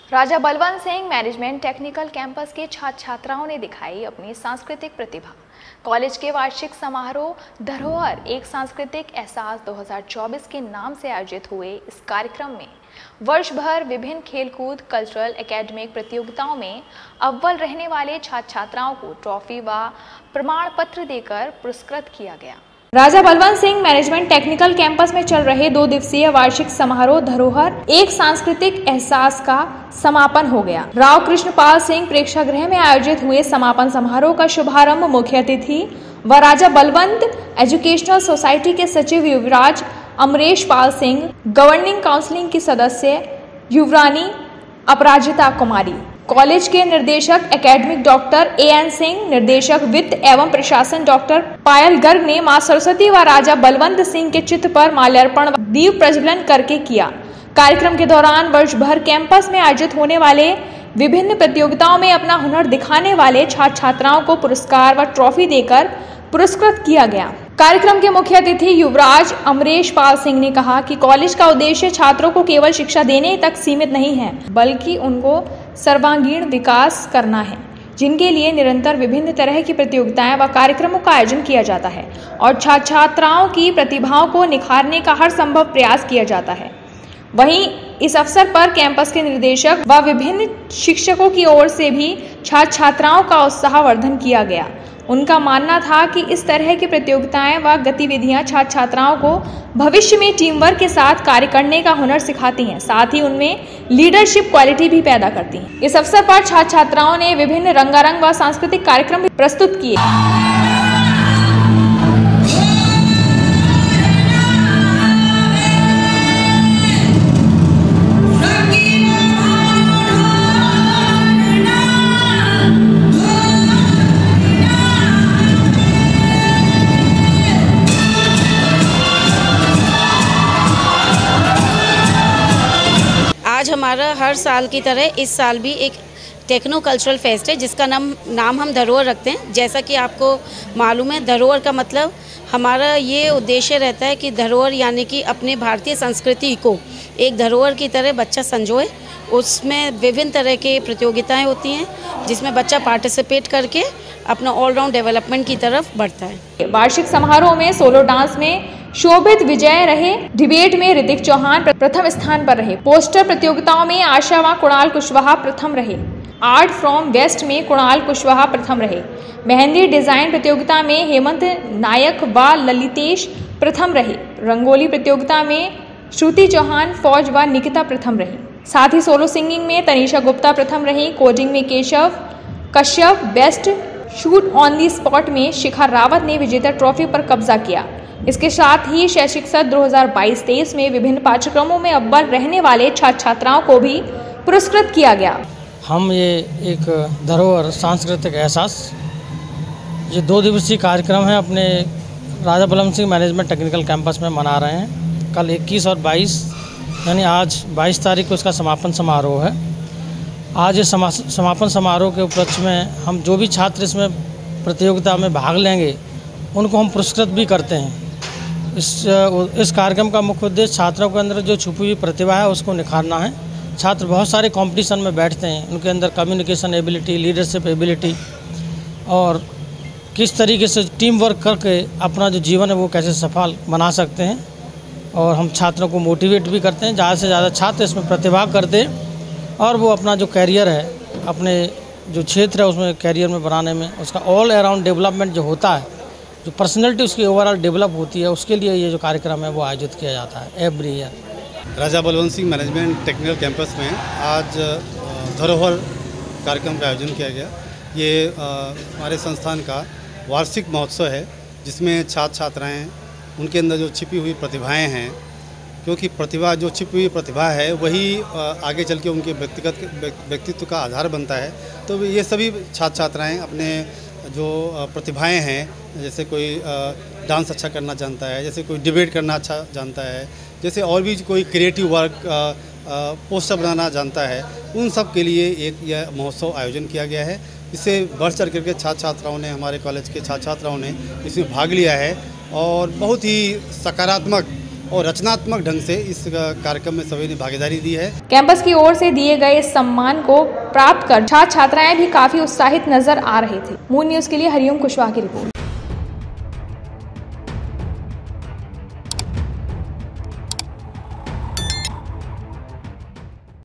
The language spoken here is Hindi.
राजा Balwant Singh management technical campus के छात्र छात्राओं ने दिखाई अपनी सांस्कृतिक प्रतिभा। कॉलेज के वार्षिक समारोह धरोहर एक सांस्कृतिक एहसास 2024 के नाम से आयोजित हुए इस कार्यक्रम में वर्ष भर विभिन्न खेलकूद, कल्चरल, एकेडमिक प्रतियोगिताओं में अव्वल रहने वाले छात्र छात्राओं को ट्रॉफी व प्रमाण पत्र देकर पुरस्कृत किया गया। Raja Balwant Singh management technical campus में चल रहे 2 दिवसीय वार्षिक समारोह धरोहर एक सांस्कृतिक एहसास का समापन हो गया। राव कृष्णपाल सिंह प्रेक्षागृह में आयोजित हुए समापन समारोह का शुभारंभ मुख्य अतिथि व राजा बलवंत एजुकेशनल सोसाइटी के सचिव युवराज अमरेश पाल सिंह, गवर्निंग काउंसिल की सदस्य युवरानी अपराजिता कुमारी, कॉलेज के निर्देशक एकेडमिक डॉक्टर एएन सिंह, निर्देशक वित्त एवं प्रशासन डॉक्टर पायल गर्ग ने मां सरस्वती व राजा बलवंत सिंह के चित्र पर माल्यार्पण व दीप प्रज्वलन करके किया। कार्यक्रम के दौरान वर्ष भर कैंपस में आयोजित होने वाले विभिन्न प्रतियोगिताओं में अपना हुनर दिखाने वाले छात्र छात्राओं को पुरस्कार व ट्रॉफी देकर पुरस्कृत किया गया। कार्यक्रम के मुख्य अतिथि युवराज अमरेश पाल सिंह ने कहा कि कॉलेज का उद्देश्य छात्रों को केवल शिक्षा देने तक सीमित नहीं है, बल्कि उनको सर्वांगीण विकास करना है, जिनके लिए निरंतर विभिन्न तरह की प्रतियोगिताएं व कार्यक्रमों का आयोजन किया जाता है और छात्र छात्राओं की प्रतिभाओं को निखारने का हर संभव प्रयास किया जाता है। वहीं इस अवसर पर कैंपस के निर्देशक व विभिन्न शिक्षकों की ओर से भी छात्र छात्राओं का उत्साहवर्धन किया गया। उनका मानना था कि इस तरह की प्रतियोगिताएं व गतिविधियां छात्र छात्राओं को भविष्य में टीम वर्क के साथ कार्य करने का हुनर सिखाती हैं, साथ ही उनमें लीडरशिप क्वालिटी भी पैदा करती हैं। इस अवसर पर छात्र छात्राओं ने विभिन्न रंगारंग व सांस्कृतिक कार्यक्रम भी प्रस्तुत किए। आज हमारा हर साल की तरह इस साल भी एक टेक्नो कल्चरल फेस्ट है, जिसका नाम हम धरोहर रखते हैं। जैसा कि आपको मालूम है, धरोहर का मतलब हमारा ये उद्देश्य रहता है कि धरोहर यानी कि अपने भारतीय संस्कृति को एक धरोहर की तरह बच्चा संजोए। उसमें विभिन्न तरह के प्रतियोगिताएं होती हैं, जिसमें बच्चा पार्टिसिपेट करके अपना ऑलराउंड डेवलपमेंट की तरफ बढ़ता है। वार्षिक समारोह में सोलो डांस में शोभित विजय रहे, डिबेट में ऋतिक चौहान प्रथम स्थान पर रहे, पोस्टर प्रतियोगिताओं में आशा व कुणाल कुशवाहा प्रथम रहे, आर्ट फ्रॉम वेस्ट में कुणाल कुशवाहा प्रथम रहे, मेहंदी डिजाइन प्रतियोगिता में हेमंत नायक व ललितेश प्रथम रहे, रंगोली प्रतियोगिता में श्रुति चौहान, फौज व निकिता प्रथम रही। साथ ही सोलो सिंगिंग में तनीषा गुप्ता प्रथम रही, कोडिंग में Keshav Kashyap, best shoot on the spot में शिखा रावत ने विजेता ट्रॉफी पर कब्जा किया। इसके साथ ही शैक्षिक सत्र 2022-23 में विभिन्न पाठ्यक्रमों में अव्वल रहने वाले छात्र छात्राओं को भी पुरस्कृत किया गया। हम ये एक धरोहर सांस्कृतिक एहसास, ये 2 दिवसीय कार्यक्रम है, अपने Raja Balwant Singh management technical campus में मना रहे हैं। कल 21 और 22 यानी आज 22 तारीख को इसका समापन समारोह है। आज इस समापन समारोह के उपलक्ष्य में हम जो भी छात्र इसमें प्रतियोगिता में भाग लेंगे उनको हम पुरस्कृत भी करते हैं। इस कार्यक्रम का मुख्य उद्देश्य छात्रों के अंदर जो छुपी हुई प्रतिभा है उसको निखारना है। छात्र बहुत सारे कंपटीशन में बैठते हैं, उनके अंदर कम्युनिकेशन एबिलिटी, लीडरशिप एबिलिटी और किस तरीके से टीम वर्क करके अपना जो जीवन है वो कैसे सफल बना सकते हैं। और हम छात्रों को मोटिवेट भी करते हैं, ज़्यादा से ज़्यादा छात्र इसमें प्रतिभाग करते हैं और वो अपना जो कैरियर है, अपने जो क्षेत्र है उसमें कैरियर में बनाने में उसका ऑल अराउंड डेवलपमेंट जो होता है, जो पर्सनैलिटी उसकी ओवरऑल डेवलप होती है, उसके लिए ये जो कार्यक्रम है वो आयोजित किया जाता है every year. Raja Balwant Singh management technical campus में आज धरोहर कार्यक्रम का आयोजन किया गया। ये हमारे संस्थान का वार्षिक महोत्सव है, जिसमें छात्र छात्राएँ उनके अंदर जो छिपी हुई प्रतिभाएँ हैं, क्योंकि प्रतिभा जो छिपी हुई प्रतिभा है वही आगे चल के उनके व्यक्तित्व का आधार बनता है। तो ये सभी छात्र छात्राएँ अपने जो प्रतिभाएं हैं, जैसे कोई डांस अच्छा करना जानता है, जैसे कोई डिबेट करना अच्छा जानता है, जैसे और भी कोई क्रिएटिव वर्क, पोस्टर बनाना जानता है, उन सब के लिए एक यह महोत्सव आयोजन किया गया है। इससे बढ़ चढ़ करके छात्र छात्राओं ने, हमारे कॉलेज के छात्र छात्राओं ने इसमें भाग लिया है और बहुत ही सकारात्मक और रचनात्मक ढंग से इस कार्यक्रम में सभी ने भागीदारी दी है। कैंपस की ओर से दिए गए इस सम्मान को प्राप्त कर छात्र छात्राएं भी काफी उत्साहित नजर आ रहे थे। मून न्यूज के लिए हरिओम कुशवाहा की रिपोर्ट।